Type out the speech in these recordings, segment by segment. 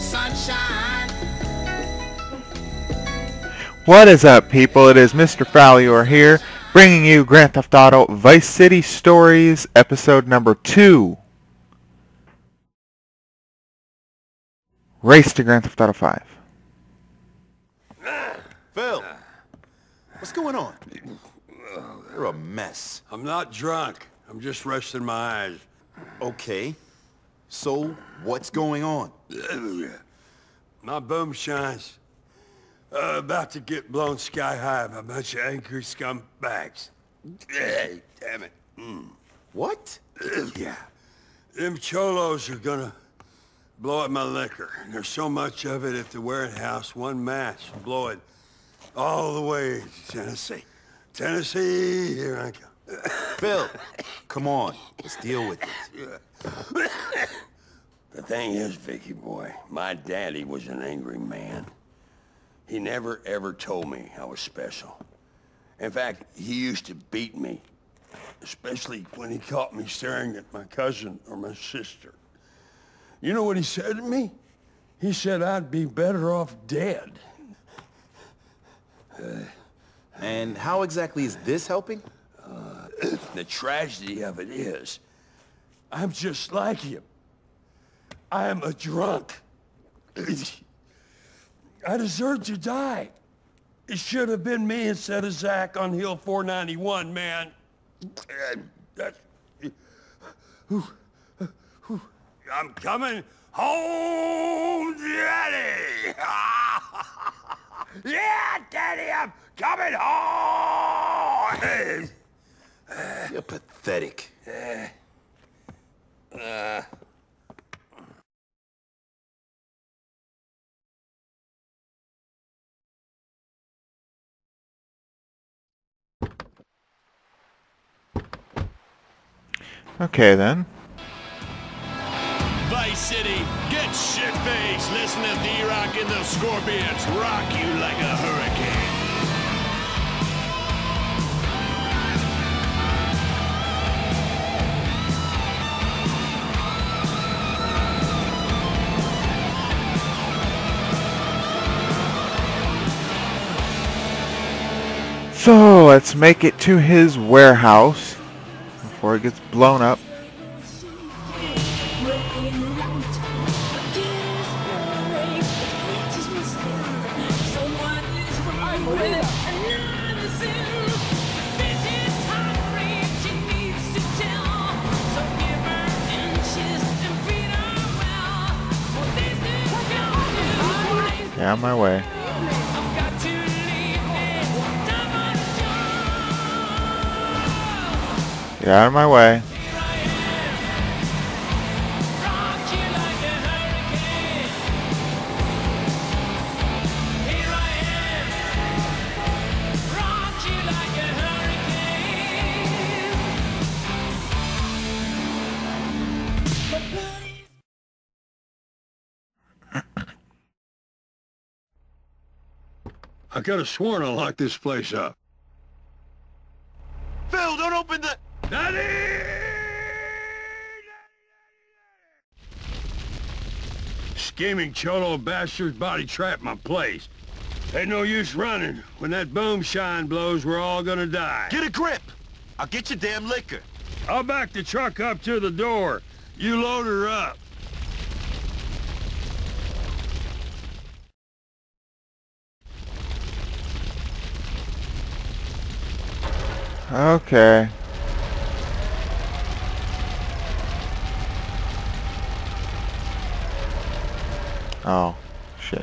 sunshine. What is up, people? It is Mrfallior here, bringing you Grand Theft Auto Vice City Stories, episode number 2. Race to Grand Theft Auto 5. Phil, what's going on? You're a mess. I'm not drunk. I'm just resting my eyes. Okay, so what's going on? My boom shines. About to get blown sky high by a bunch of angry scumbags. Damn it. What? Yeah. Them cholos are gonna blow up my liquor. And there's so much of it at the warehouse, one match will blow it all the way to Tennessee. Tennessee, here I come. Phil, come on, let's deal with it. The thing is, Vicky boy, my daddy was an angry man. He never ever told me I was special. In fact, he used to beat me, especially when he caught me staring at my cousin or my sister. You know what he said to me? He said I'd be better off dead. And how exactly is this helping? The tragedy of it is, I'm just like him. I am a drunk. I deserve to die. It should have been me instead of Zach on Hill 491, man. I'm coming home, Daddy. Yeah, Daddy, I'm coming home. You're pathetic. Okay then. Vice City, get shit-faced. Listen to D-Rock and the Scorpions rock you like a hurricane. So, let's make it to his warehouse before it gets blown up. Get out of my way. Get out of my way. I could have sworn I locked this place up. Phil, don't open the... Daddy! Scheming cholo bastards body trapped my place. Ain't no use running. When that boom shine blows, we're all gonna die. Get a grip! I'll get your damn liquor. I'll back the truck up to the door. You load her up. Okay. Oh, shit.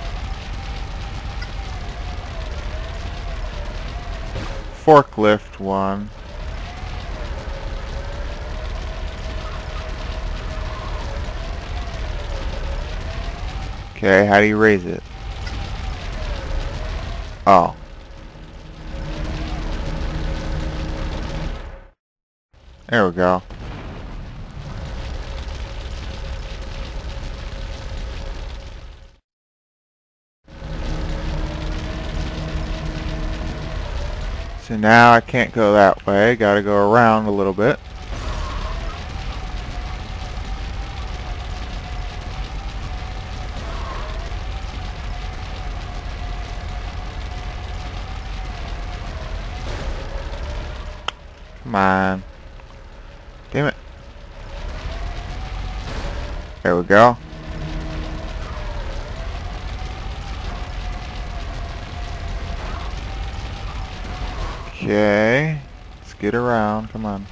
Forklift one. Okay, how do you raise it? Oh. There we go. So now I can't go that way. Gotta go around a little bit. Come on. Damn it. There we go. Okay. Let's get around. Come on.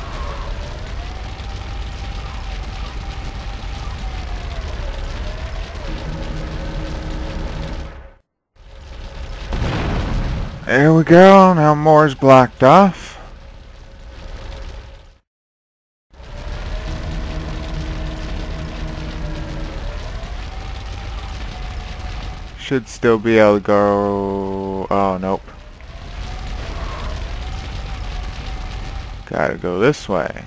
There we go. Now more's blocked off. Should still be able to go... Oh, nope. Gotta go this way.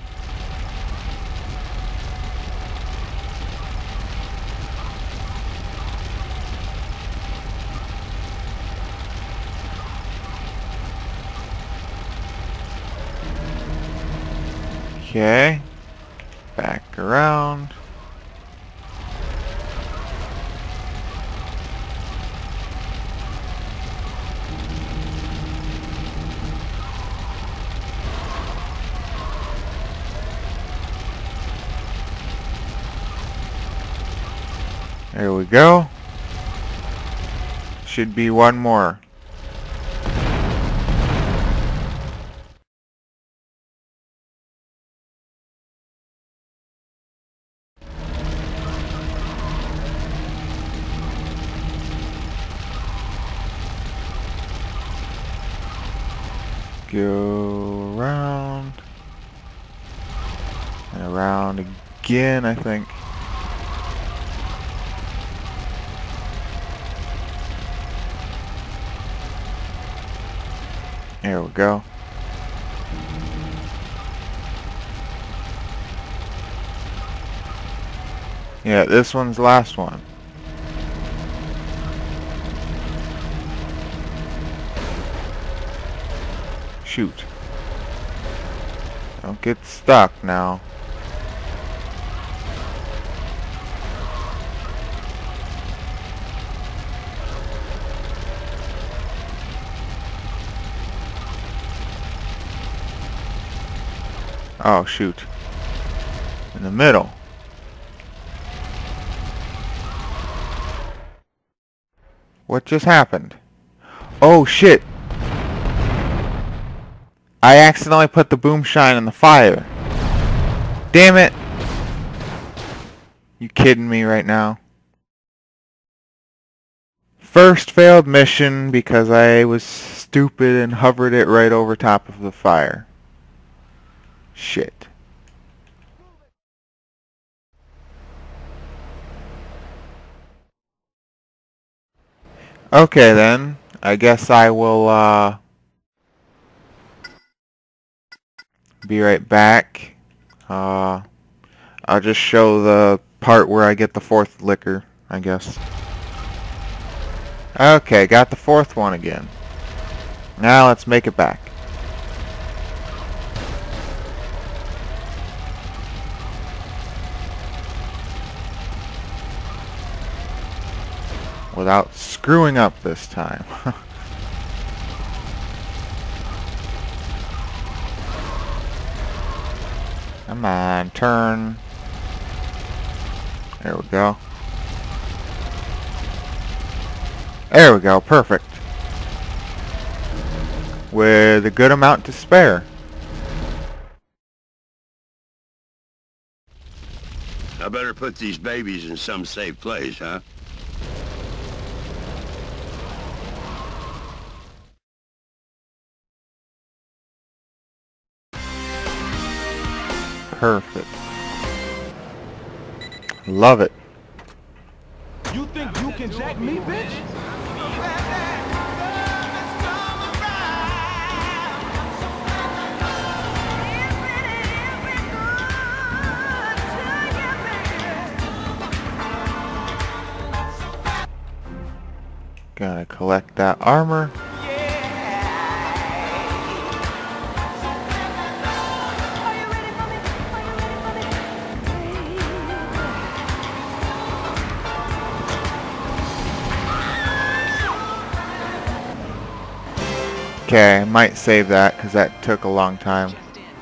Okay. Back around. There we go. Should be one more. Go around. And around again, I think. There we go. Yeah, this one's the last one. Shoot. Don't get stuck now. Oh, shoot. In the middle. What just happened? Oh, shit. I accidentally put the boom shine in the fire. Damn it. You kidding me right now? First failed mission because I was stupid and hovered it right over top of the fire. Shit. Okay then. I guess I will be right back. I'll just show the part where I get the fourth liquor, I guess. Okay, got the fourth one again. Now let's make it back. Without screwing up this time. Come on, turn. There we go. There we go, perfect. With a good amount to spare. I better put these babies in some safe place, huh? Perfect. Love it. You think you can jack me, bitch? Gotta collect that armor. Okay, I might save that because that took a long time.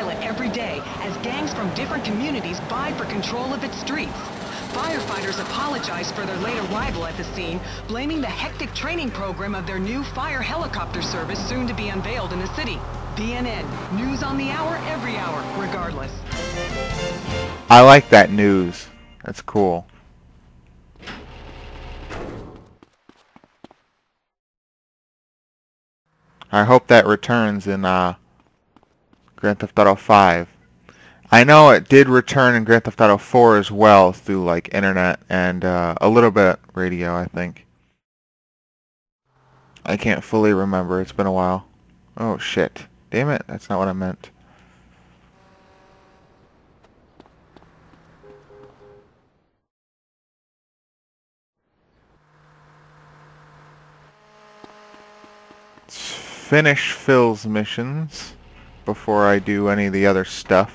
violent every day as gangs from different communities vie for control of its streets. Firefighters apologized for their late arrival at the scene, blaming the hectic training program of their new fire helicopter service soon to be unveiled in the city. BNN, news on the hour, every hour, regardless. I like that news. That's cool. I hope that returns in Grand Theft Auto 5. I know it did return in Grand Theft Auto 4 as well through like internet and a little bit radio, I think. I can't fully remember. It's been a while. Oh shit. Damn it. That's not what I meant. Let's finish Phil's missions before I do any of the other stuff.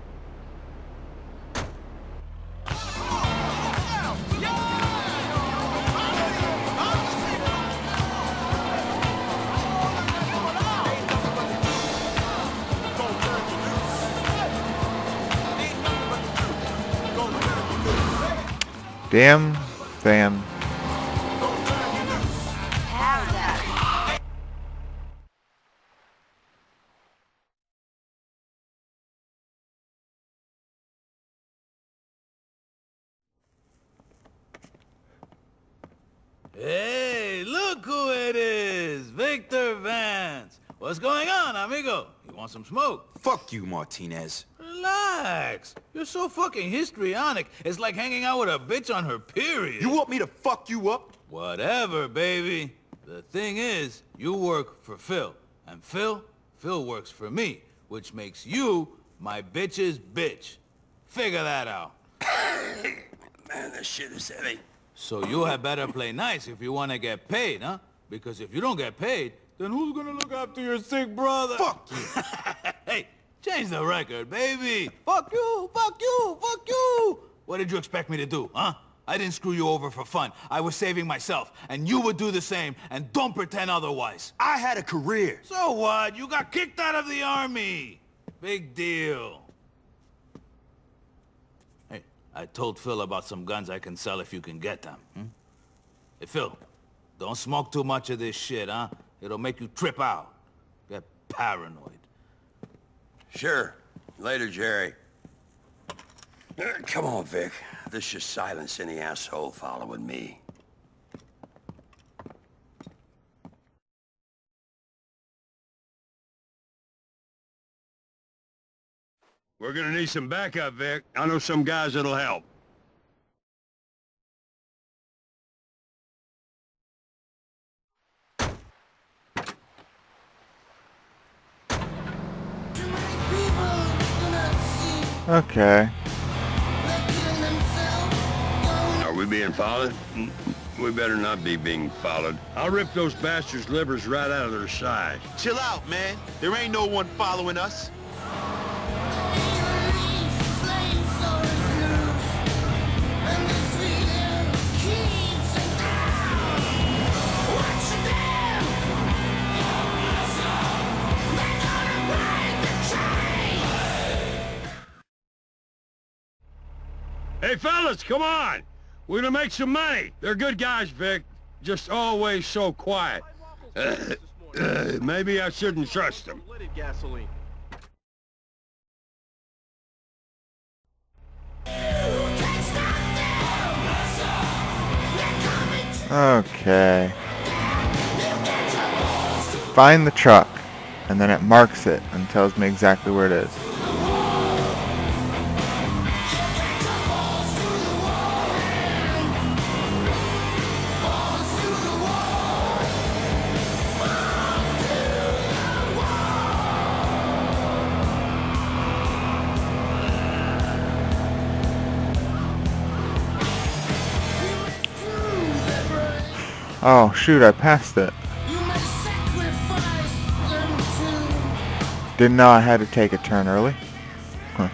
Damn van. Hey, look who it is! Victor Vance! What's going on, amigo? You want some smoke? Fuck you, Martinez. Relax. You're so fucking histrionic. It's like hanging out with a bitch on her period. You want me to fuck you up? Whatever, baby. The thing is, you work for Phil. And Phil works for me. Which makes you my bitch's bitch. Figure that out. Man, this shit is heavy. So you had better play nice if you want to get paid, huh? Because if you don't get paid, then who's gonna look after your sick brother? Fuck you. Hey, change the record, baby. Fuck you, fuck you, fuck you. What did you expect me to do, huh? I didn't screw you over for fun. I was saving myself, and you would do the same, and don't pretend otherwise. I had a career. So what? You got kicked out of the army. Big deal. Hey, I told Phil about some guns I can sell if you can get them. Hey, Phil, don't smoke too much of this shit, huh? It'll make you trip out. Get paranoid. Sure. Later, Jerry. Come on, Vic. This should silence any asshole following me. We're gonna need some backup, Vic. I know some guys that'll help. Okay. Are we being followed? We better not be being followed. I'll rip those bastards' livers right out of their sides. Chill out, man. There ain't no one following us. Hey, fellas, come on! We're gonna make some money. They're good guys, Vic. Just always so quiet. Maybe I shouldn't trust them. Okay. Find the truck, and then it marks it and tells me exactly where it is. Oh shoot, I passed it. Didn't know I had to take a turn early. Huh.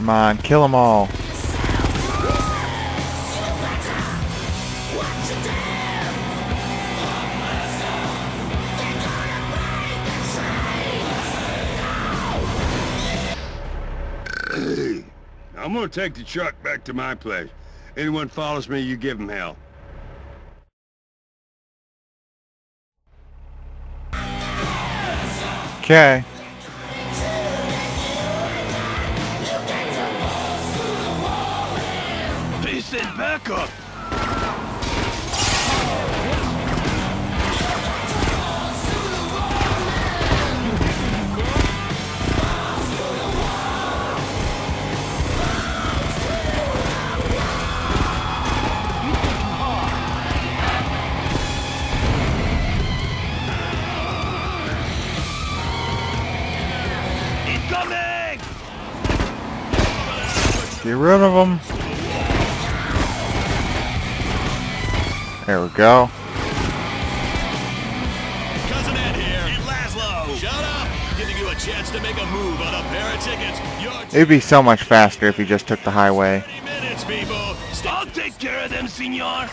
Come on, kill them all. I'm gonna take the truck back to my place. Anyone follows me, you give them hell. Okay. They sent backup. Incoming! Get rid of them. There we go. Cousin Ed here. And Laszlo. Shut up. Giving you a chance to make a move on a pair of tickets. It'd be so much faster if you just took the highway. 30 minutes, people. I'll take care of them, senor.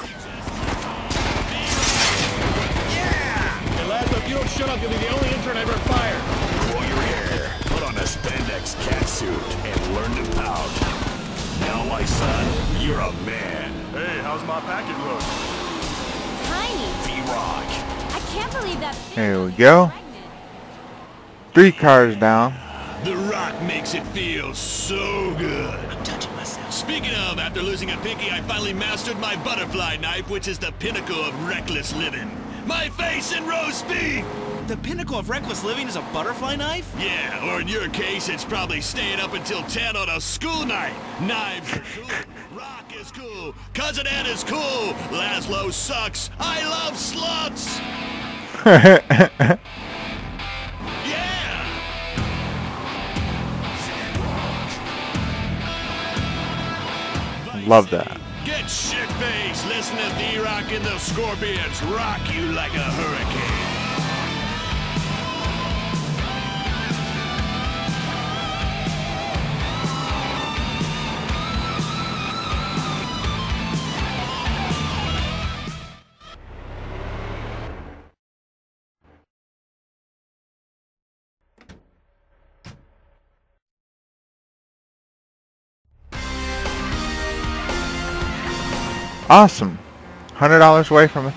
Hey, Laszlo, if you don't shut up, you'll be the only intern I ever fired. While you're here, put on a spandex catsuit and learn to pout. Now, my son, you're a man. Hey, how's my packet look? Tiny. V-Rock. I can't believe that. There we go. 3 cars down. The Rock makes it feel so good. I'm touching myself. Speaking of, after losing a pinky, I finally mastered my butterfly knife, which is the pinnacle of reckless living. My face and roast beef! The pinnacle of reckless living is a butterfly knife? Yeah, or in your case, it's probably staying up until 10 on a school night. Knives are cool. Rock is cool. Cousin Ed is cool. Laszlo sucks. I love sluts! Yeah! Love that. Get shit-faced. Listen to D-Rock and the Scorpions rock you like a hurricane. Awesome. $100 away from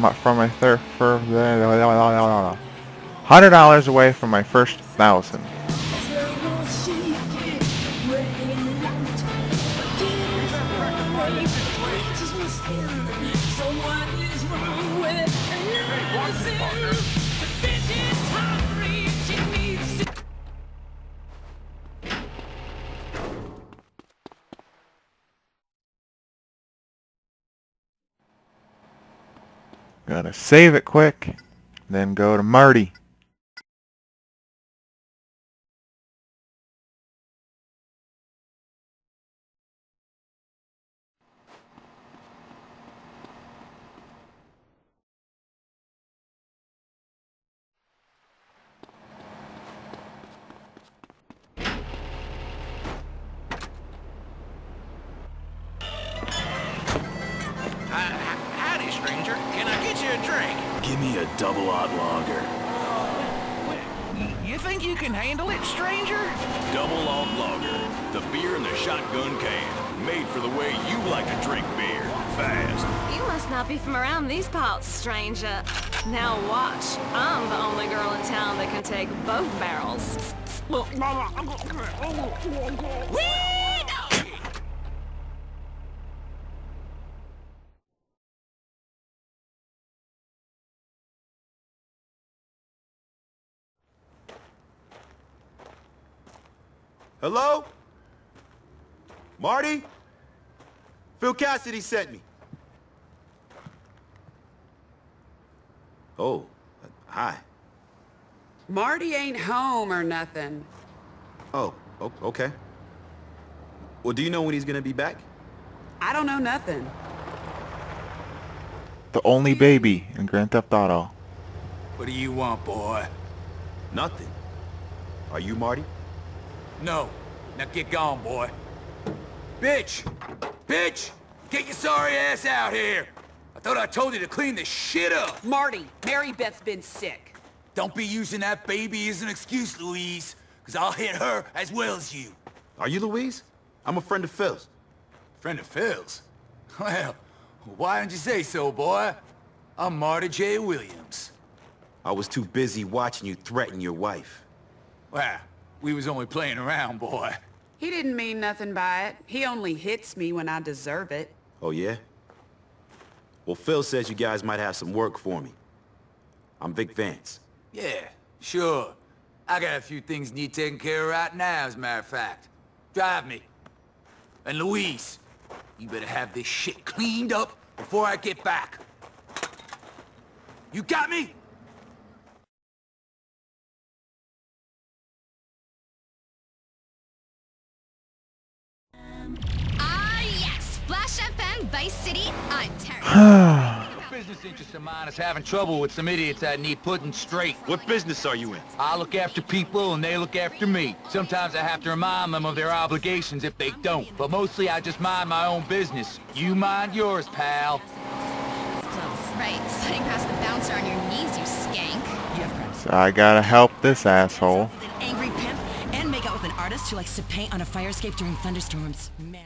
$100 away from my first 1,000. Gotta save it quick, then go to Marty. Howdy, stranger. Can I get you a drink? Give me a double odd lager. You think you can handle it, stranger? Double odd lager. The beer in the shotgun can. Made for the way you like to drink beer. Fast. You must not be from around these parts, stranger. Now watch. I'm the only girl in town that can take both barrels. Hello? Marty? Phil Cassidy sent me. Oh, hi. Marty ain't home or nothing. Oh, okay. Well, do you know when he's gonna be back? I don't know nothing. The only baby in Grand Theft Auto. What do you want, boy? Nothing. Are you Marty? No. Now get gone, boy. Bitch! Bitch! Get your sorry ass out here! I thought I told you to clean this shit up! Marty, Mary Beth's been sick. Don't be using that baby as an excuse, Louise, because I'll hit her as well as you. Are you Louise? I'm a friend of Phil's. Friend of Phil's? Well, why didn't you say so, boy? I'm Marty J. Williams. I was too busy watching you threaten your wife. Well, we was only playing around, boy. He didn't mean nothing by it. He only hits me when I deserve it. Oh, yeah? Well, Phil says you guys might have some work for me. I'm Vic Vance. Yeah, sure. I got a few things need taken care of right now, as a matter of fact. Drive me. And Louise, you better have this shit cleaned up before I get back. You got me? Yes! Flash FM, Vice City, I'm Terry. Business interest of mine is having trouble with some idiots that need putting straight. What business are you in? I look after people and they look after me. Sometimes I have to remind them of their obligations if they don't, but mostly I just mind my own business. You mind yours, pal. Right, sliding past the bouncer on your knees, you skank. So I gotta help this asshole. Angry pimp and make out with an artist who likes to paint on a fire escape during thunderstorms. Man.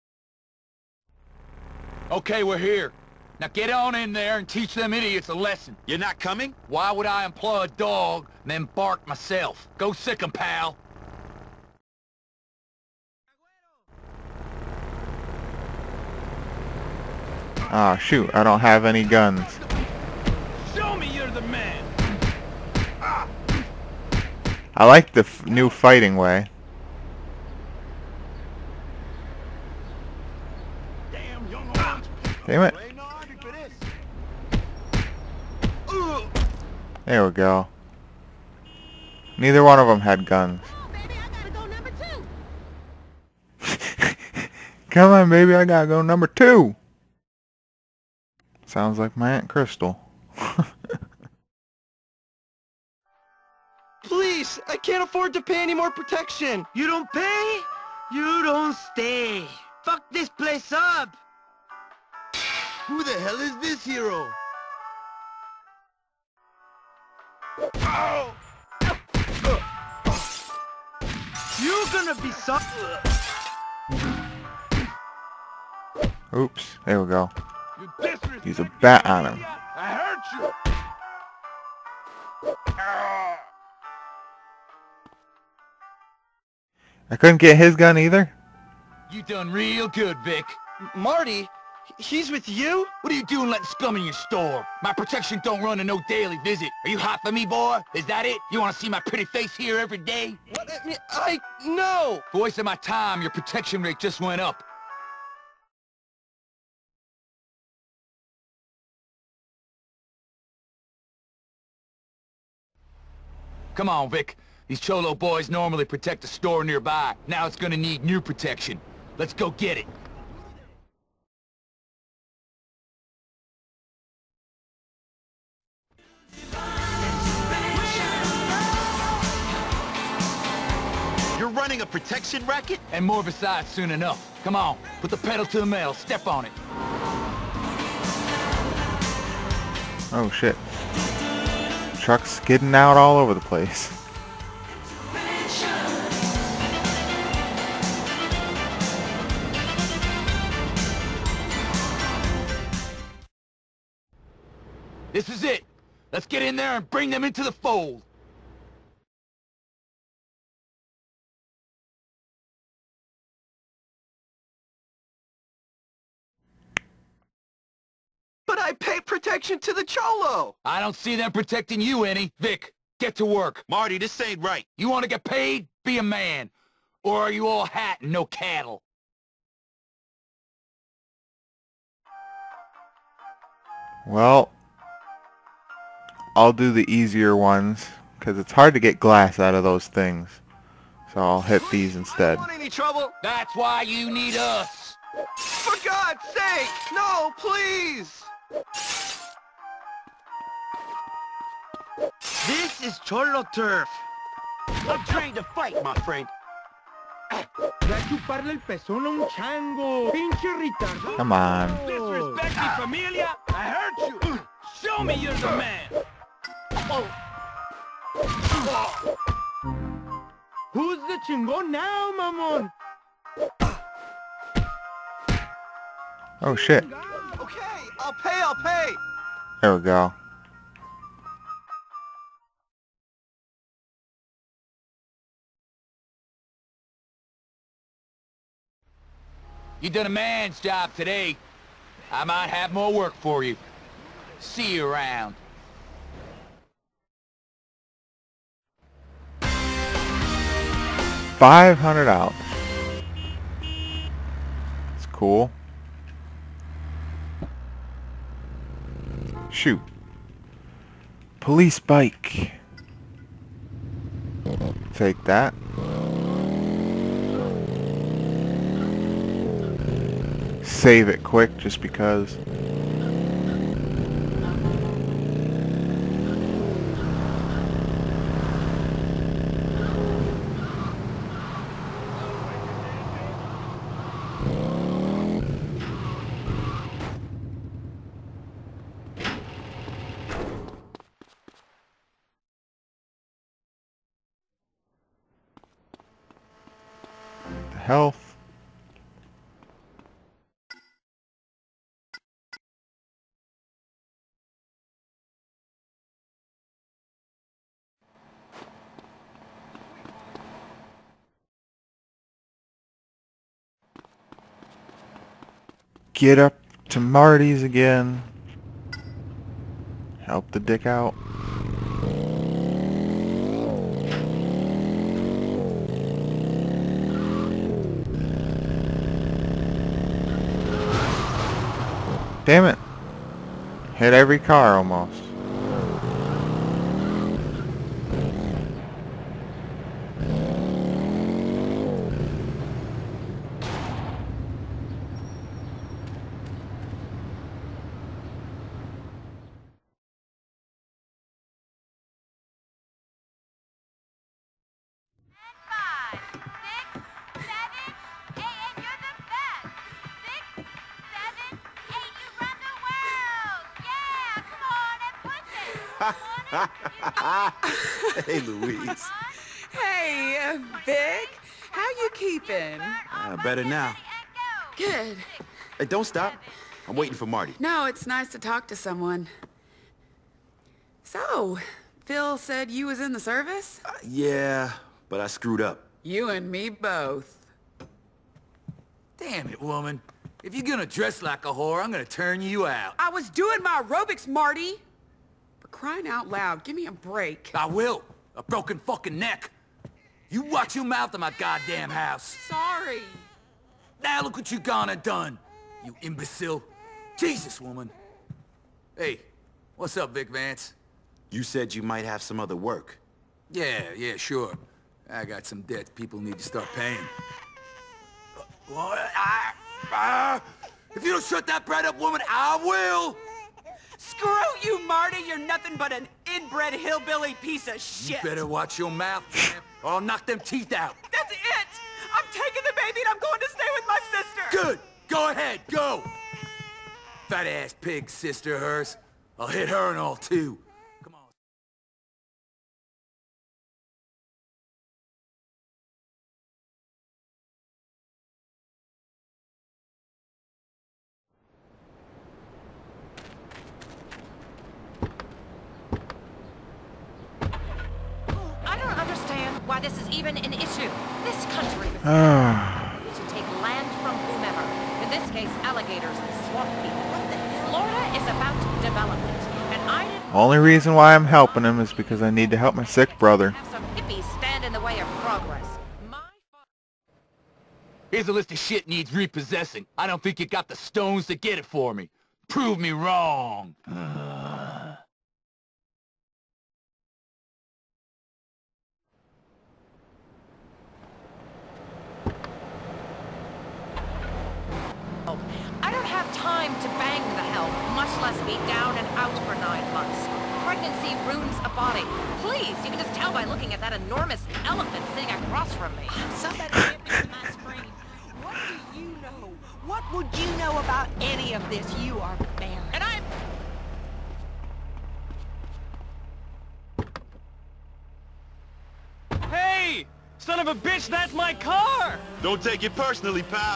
Okay, we're here. Now get on in there and teach them idiots a lesson. You're not coming? Why would I employ a dog and then bark myself? Go sick 'em, pal. Oh shoot, I don't have any guns. Show me you're the man. I like the new fighting way. Damn it. There we go. Neither one of them had guns. Come on, baby, I gotta go number 2. Sounds like my Aunt Crystal. Please, I can't afford to pay any more protection. You don't pay? You don't stay. Fuck this place up. Who the hell is this hero? Oh. You're gonna be Oops, there we go. Use a bat on him. I hurt you. I couldn't get his gun either. You done real good, Vic. Marty, he's with you? What are you doing letting scum in your store? My protection don't run a no daily visit. Are you hot for me, boy? Is that it? You want to see my pretty face here every day? What? No. Voice of my time, your protection rate just went up. Come on, Vic. These Cholo boys normally protect a store nearby. Now it's gonna need new protection. Let's go get it. You're running a protection racket? And more besides soon enough. Come on, put the pedal to the metal. Step on it. Oh shit. Truck's skidding out all over the place. This is it. Let's get in there and bring them into the fold. But I pay protection to the Cholo. I don't see them protecting you any. Vic, get to work. Marty, this ain't right. You want to get paid? Be a man. Or are you all hat and no cattle? Well, I'll do the easier ones, because it's hard to get glass out of those things. So I'll hit these instead. I don't want any trouble. That's why you need us. For God's sake, no, please. This is Cholo turf. I'm trying to fight, my friend. Ve a chuparle el pezón a un chango. Pinche retardado. Come on. Disrespect me, familia? I hurt you. Show me you're the man. Who's the chingón now, mamon? Oh shit. Okay, I'll pay. There we go. You done a man's job today. I might have more work for you. See you around. $500. It's cool. Shoot. Police bike. Take that. Save it quick just because. The health. Get up to Marty's again. Help the dick out. Damn it. Hit every car almost. Hey, Louise. Hey, Vic. How you keeping? Better now. Good. Hey, don't stop. I'm waiting for Marty. No, it's nice to talk to someone. So, Phil said you was in the service? Yeah, but I screwed up. You and me both. Damn it, woman. If you're gonna dress like a whore, I'm gonna turn you out. I was doing my aerobics, Marty. For crying out loud, give me a break. I will. A broken fucking neck. You watch your mouth in my goddamn house. Sorry. Now look what you gone and done, you imbecile. Jesus, woman. Hey, what's up, Vic Vance? You said you might have some other work. Yeah, sure. I got some debts people need to start paying. If you don't shut that bread up, woman, I will! Screw you, Marty. You're nothing but an inbred hillbilly piece of shit. You better watch your mouth, man, or I'll knock them teeth out. That's it. I'm taking the baby and I'm going to stay with my sister. Good. Go ahead. Go. Fat-ass pig sister of hers. I'll hit her and all, too. Come on. I don't understand why this is even an issue. This country should take land from whomever. In this case, alligators and swamp people. What the hell? Florida is about development, and I didn't... Only reason why I'm helping him is because I need to help my sick brother. have some hippies stand in the way of progress. Here's a list of shit needs repossessing. I don't think you got the stones to get it for me. Prove me wrong. I don't have time to bang the hell, much less be down and out for 9 months. Pregnancy ruins a body. Please, you can just tell by looking at that enormous elephant sitting across from me. Somebody give me Son of a bitch, that's my car! Don't take it personally, pal.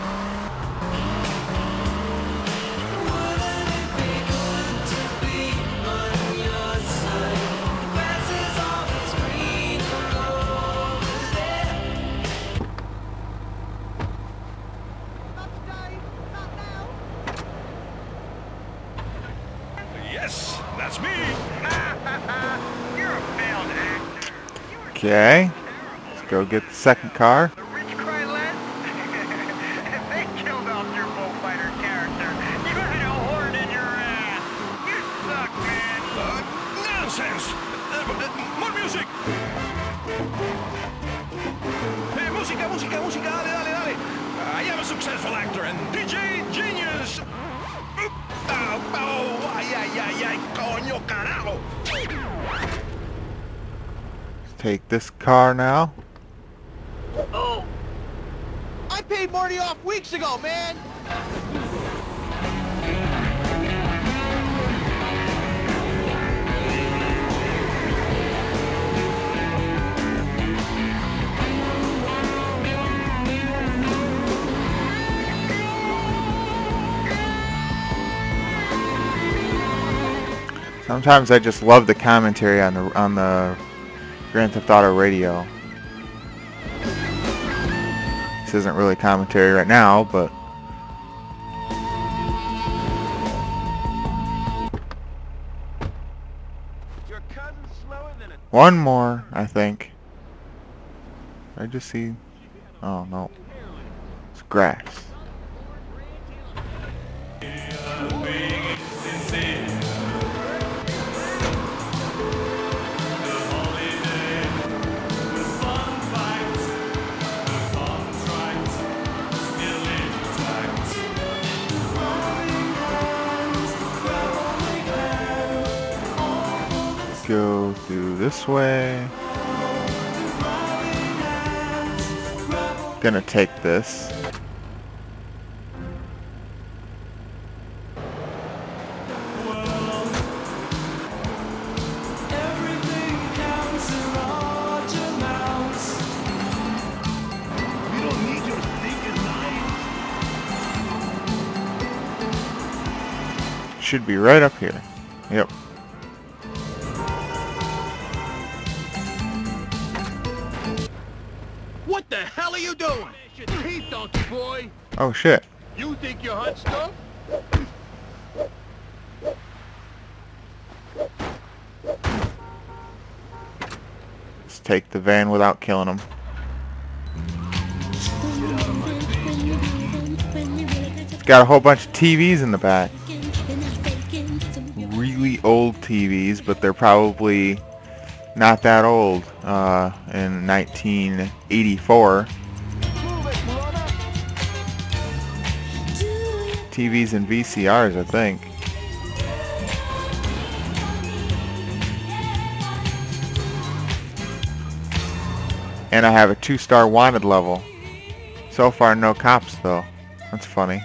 Yes, that's me. You're a failed actor. Okay. Let's go get the second car. The rich cry less? They killed off your bullfighter character. You had a horn in your ass. You suck, man. Nonsense. More music. Hey, música, música, música. Dale, dale, dale. I am a successful actor and DJ genius. Oh, ay, ay, ay, ay, coño, carajo. Let's take this car now. Oh. I paid Marty off weeks ago, man! Sometimes I just love the commentary on the Grand Theft Auto radio. This isn't really commentary right now, but Your cousin's slower than a... one more, I think. I just see. Oh no, it's grass. Go through this way. Gonna take this. Should be right up here. Yep. What the hell are you doing? Teeth, don't you, boy? Oh shit. You think you're hot stuff? Let's take the van without killing him. It's got a whole bunch of TVs in the back. Really old TVs, but they're probably not that old. In 1984. TVs and VCRs, I think. And I have a 2-star wanted level. So far, no cops though. That's funny.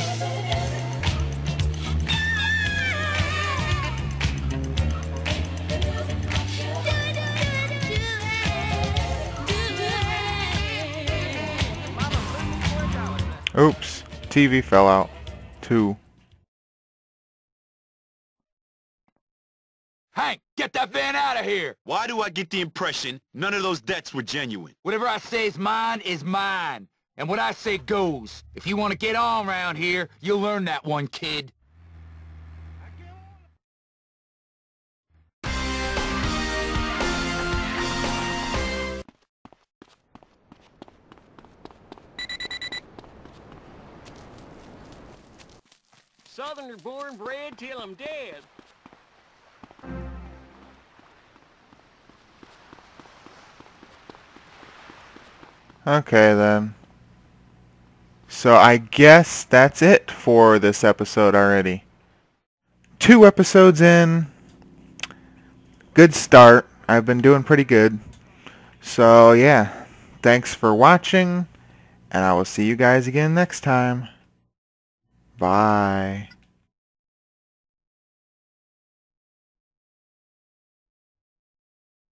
Oops, TV fell out. 2. Hank, get that van out of here! Why do I get the impression none of those debts were genuine? Whatever I say is mine is mine. And what I say goes. If you want to get on around here, you'll learn that one, kid. Southerner born bred till I'm dead. Okay then. So I guess that's it for this episode already. 2 episodes in. Good start. I've been doing pretty good. So yeah, thanks for watching, and I will see you guys again next time. Bye.